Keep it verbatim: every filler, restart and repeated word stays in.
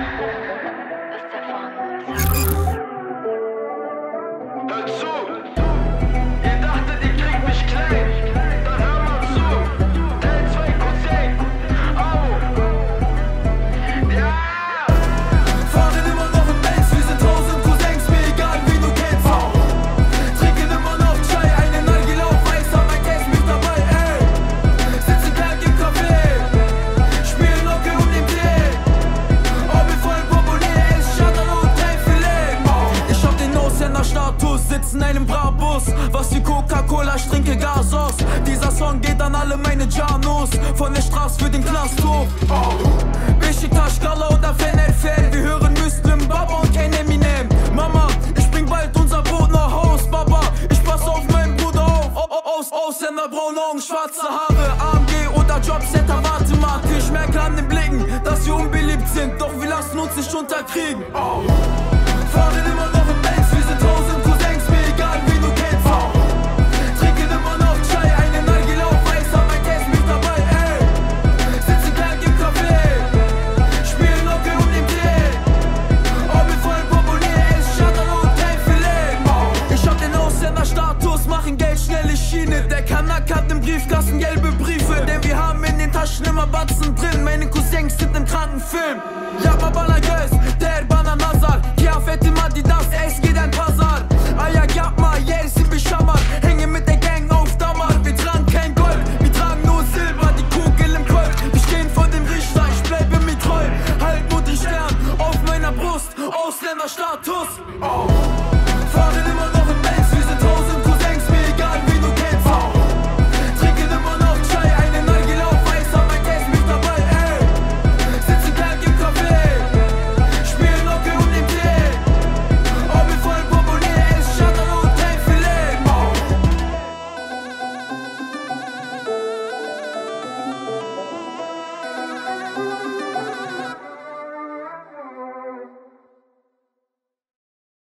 Hör zu, ihr dachtet, ihr kriegt mich klein, dann hör mal zu, Teil zwei Cousin, oh, ja. Fahren immer noch im Benz, wir sind tausend Cousins, mir egal wie du kennst, oh. Trinken immer noch Chai, eine Nargile auf Eis, hab mein Case mit dabei, ey. Sitzen krank im Café, spielen locker um den Tee. Oh, wir voll populär, es Schatten und kein Filet, oh. Ich hab den Ausländerstatus, sitz in einem Brabus, was wie Coca-Cola, ich trinke Gas aus. Dieser Song geht an alle meine Janos, von der Straße für den Knasthof. Oh. Beşiktaş, Gala oder Fan F L, wir hören Muslim, Baba und kein Eminem. Mama, ich bring bald unser Boot nach Haus, Baba, ich pass auf meinen Bruder auf. Oh, oh, aus, Ausländer, braune Augen, schwarze Haare, A M G oder Jobcenter, warte mal, ich merke an den Blicken, dass wir unbeliebt sind, doch wir lassen uns nicht unterkriegen. Oh. Fahren immer noch im Benz, wir sind tausend Cousins, mir egal wie du kennst, oh. Trinken immer noch Chai, eine Nargile auf Eis, hab mein Case mit dabei, ey. Sitzen krank im Café, spielen locker um den Tee. Oh, wir voll populär, es Schatten und kein Filet, oh. Ich hab den Ausländerstatus, machen Geld schnelle Schiene. Der Kanak hat im Briefkasten gelbe Briefe, denn wir haben in den Taschen immer Batzen drin. Meine Cousins sind im Krankenfilm, ja.